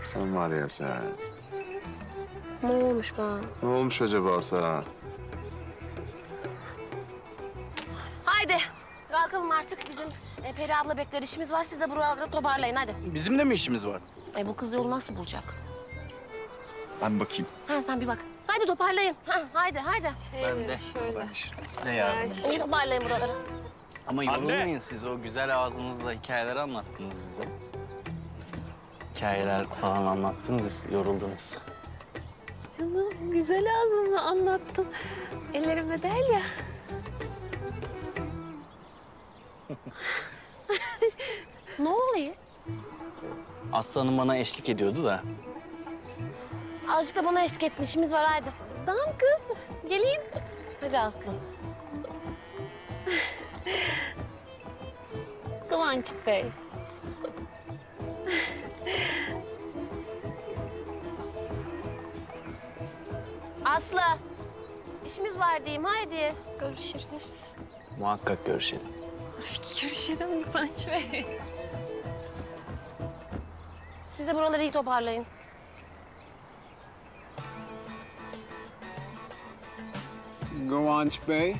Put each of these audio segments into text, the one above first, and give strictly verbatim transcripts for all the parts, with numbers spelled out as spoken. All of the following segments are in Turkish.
Sen var ya sen. Ne olmuş bana? Ne olmuş acaba sana? Haydi kalkalım artık. Bizim e, Peri abla bekler, işimiz var. Siz de burada toparlayın hadi. Bizim de mi işimiz var? E, bu kız yolu nasıl bulacak? Ben bakayım. Ha sen bir bak. Haydi toparlayın. Ha, haydi haydi. Ben de. Şöyle. Size yardım. İyi toparlayın buraları. Ama yorulmayın siz. O güzel ağzınızla hikayeler anlattınız bize. Hikayeler falan anlattınız, yoruldunuz. Canım güzel ağzımla anlattım. Ellerimde değil ya. Ne oluyor? Aslanım bana eşlik ediyordu da. Azıcık da bana eşlik etsin. İşimiz var haydi. Tamam kız. Geleyim. Hadi Aslı. Kıvanç Bey. Aslı. İşimiz var diyeyim haydi. Görüşürüz. Muhakkak görüşelim. Görüşelim Kıvanç Bey. Siz de buraları iyi toparlayın. Kıvanç Bey.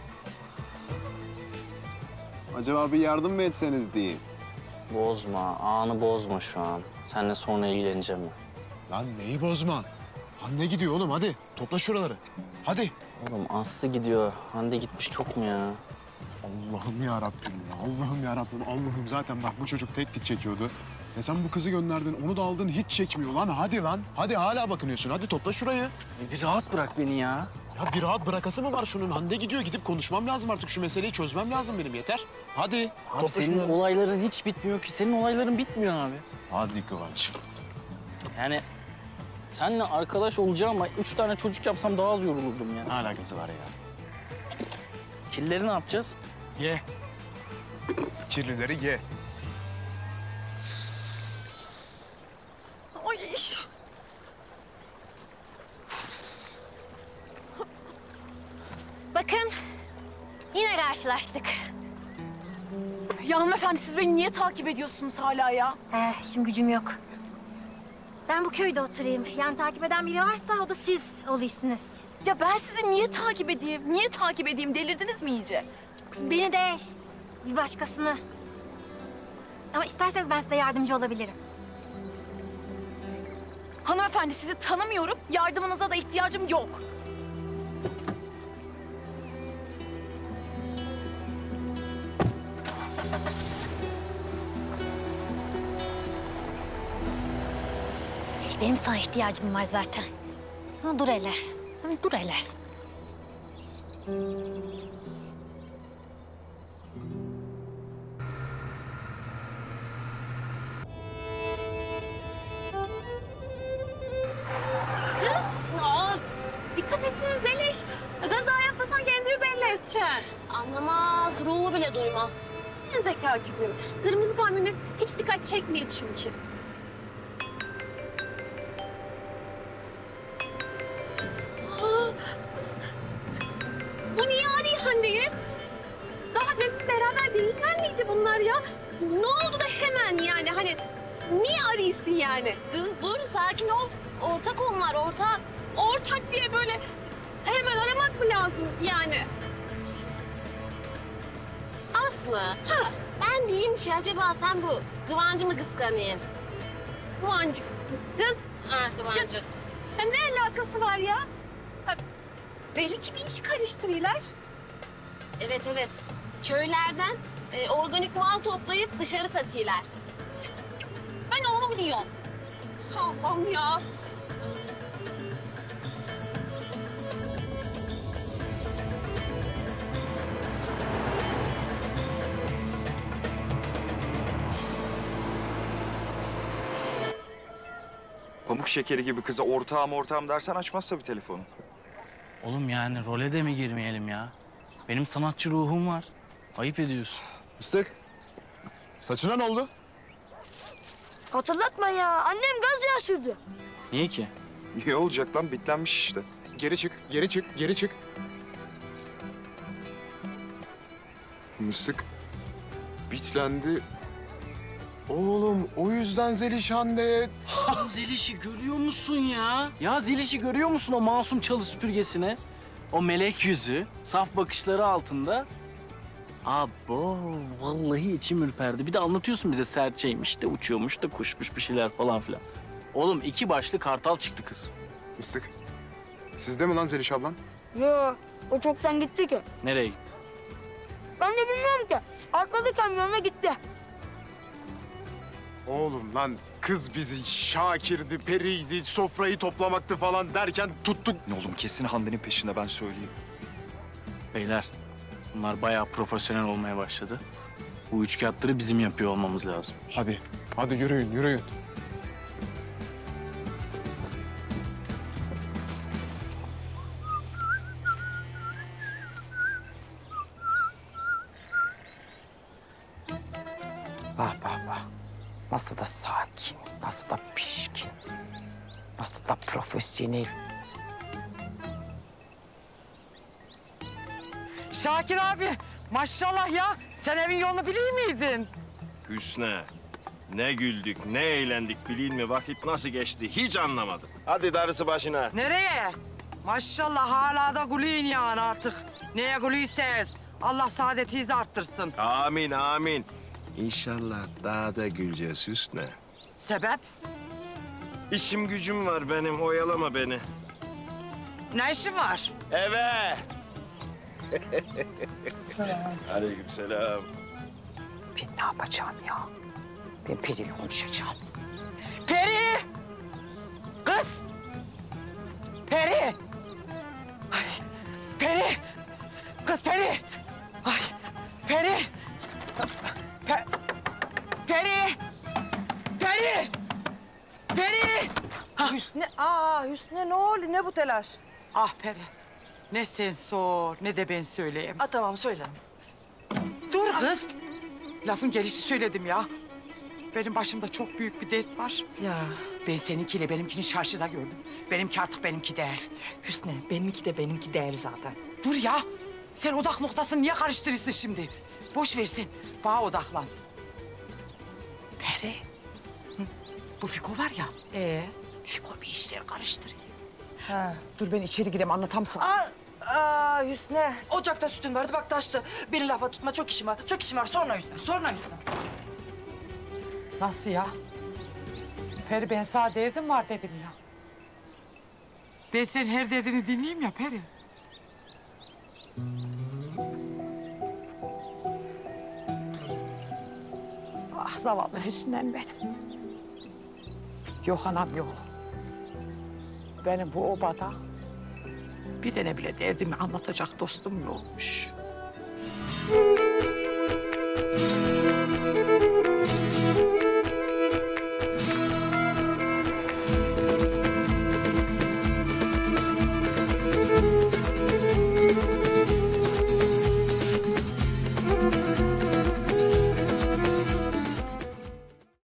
Acaba bir yardım mı etseniz diyeyim. Bozma, anı bozma şu an. Seninle sonra ilgileneceğim ben. Lan neyi bozma? Hande gidiyor oğlum hadi. Topla şuraları. Hadi. Oğlum Aslı gidiyor. Hande gitmiş çok mu ya? Allah'ım ya Rabbim ya. Allah'ım ya Rabbim. Allah'ım zaten bak bu çocuk tek tik çekiyordu. Ya sen bu kızı gönderdin, onu da aldın hiç çekmiyor lan. Hadi lan. Hadi hala bakınıyorsun. Hadi topla şurayı. Bir rahat bırak beni ya. Ya bir rahat bırakası mı var şunun? Hande gidiyor. Gidip konuşmam lazım artık. Şu meseleyi çözmem lazım benim. Yeter. Hadi. Abi topla senin şunları. olayların hiç bitmiyor ki. Senin olayların bitmiyor abi. Hadi Kıvanç. Yani seninle arkadaş olacağım ama üç tane çocuk yapsam daha az yorulurdum ya. Ne alakası var ya? Killeri ne yapacağız? Ye. Kirlileri ye. Ay. Bakın. Yine karşılaştık. Ya hanımefendi siz beni niye takip ediyorsunuz hala ya? Ee, işim gücüm yok. Ben bu köyde oturayım. Yani takip eden biri varsa o da siz oluyorsunuz. Ya ben sizi niye takip edeyim? Niye takip edeyim? Delirdiniz mi iyice? Beni değil, bir başkasını. Ama isterseniz ben size yardımcı olabilirim. Hanımefendi sizi tanımıyorum. Yardımınıza da ihtiyacım yok. Benim sana ihtiyacım var zaten. Ha, dur hele. Ha, dur hele. Kız, aa, dikkat etsene Zeliş. Gaza yapmasan kendini belli edeceksin. Anlamaz, ruhu bile duymaz. Ne zeka küpü. Kırmızı kamyonet hiç dikkat çekmiyor çünkü. Aa, kız. Bu niye arıyor Hande'yi? Daha demin beraber değiller miydi bunlar ya? Ne oldu da hemen yani hani niye arıyorsun yani? Kız dur, sakin ol. Ortak onlar, ortak. Ortak diye böyle hemen aramak mı lazım yani? Aslı, ha. Ben diyeyim ki acaba sen bu Kıvancı mı kıskanıyorsun? Kıvancık. Kız, Ha, Kıvancı. ya ne alakası var ya? Ha, belli ki bir işi karıştırıyorlar. Evet, evet. Köylerden e, organik mal toplayıp dışarı satıyorlar. Ben onu biliyorum. Allah'ım ya. Pamuk şekeri gibi kıza ortağım ortağım dersen açmazsa bir telefonu. Oğlum yani role de mi girmeyelim ya? Benim sanatçı ruhum var. Ayıp ediyorsun. Fıstık. Saçına ne oldu? Hatırlatma ya. Annem gaz yağı sürdü. Niye ki? Niye olacak lan? Bitlenmiş işte. Geri çık, geri çık, geri çık. Mıstık bitlendi. Oğlum o yüzden Zelişan de... Oğlum Zeliş'i görüyor musun ya? Ya Zeliş'i görüyor musun o masum çalı süpürgesine? O melek yüzü, saf bakışları altında. Abo, vallahi içim ürperdi. Bir de anlatıyorsun bize serçeymiş de uçuyormuş da kuşmuş bir şeyler falan filan. Oğlum iki başlı kartal çıktı kız. Mıstık. Sizde mi lan Zeliş ablan? Yo, o çoktan gitti ki. Nereye gitti? Ben de bilmiyorum ki. Atladı kamyonla gitti. Oğlum lan kız bizi Şakir'di, Peri'ydi, sofrayı toplamaktı falan derken tuttuk. Ne oğlum kesin Hande'nin peşinde ben söyleyeyim. Beyler, bunlar bayağı profesyonel olmaya başladı. Bu üçkağıtları bizim yapıyor olmamız lazım. Hadi, hadi yürüyün, yürüyün. Bak bak bak. Nasıl da sakin, nasıl da pişkin, nasıl da profesyonel. Şakir abi, maşallah ya. Sen evin yolunu biliyor muydun? Hüsnü, ne güldük, ne eğlendik bileyim mi? Vakit nasıl geçti hiç anlamadım. Hadi darısı başına. Nereye? Maşallah hala da gülüyün yani artık. Neye gülüyseniz. Allah saadetinizi arttırsın. Amin, amin. İnşallah daha da güleceğiz Hüsnü. Sebep? İşim gücüm var benim, oyalama beni. Ne işin var? Eve. Aleykümselam. Ben ne yapacağım ya? Ben Peri'yle konuşacağım. Peri! Kız! Peri! Ay, Peri! Kız Peri! Ay, Peri! Pe Peri! Peri! Peri! Hüsnü, aa Hüsnü ne oldu? Ne bu telaş? Ah Peri, ne sen sor ne de ben söyleyeyim. Aa, tamam söyle. Dur kız. Lafın gelişi söyledim ya. Benim başımda çok büyük bir dert var. Ya Ben seninkiyle benimkini çarşıda gördüm. Benimki artık benimki değil. Hüsnü, benimki de benimki değil zaten. Dur ya. Sen odak noktasını niye karıştırırsın şimdi? Boş ver sen. Bana odaklan. Peri. Hı, bu Fiko var ya. Ee? Fiko bir işler karıştırıyor. Ha. Dur ben içeri gireyim anlatam sana. Aa, aa Hüsnü. Ocakta sütün vardı bak taştı. Beni lafa tutma çok işim var. Çok işim var sonra Hüsnü. Sonra Hüsnü. Nasıl ya? Peri ben sana derdim var dedim ya. Ben senin her derdini dinleyeyim ya Peri. Ah zavallı Hüsnü'm benim. Yok anam yok. Benim bu obada bir tane bile derdimi anlatacak dostum yokmuş.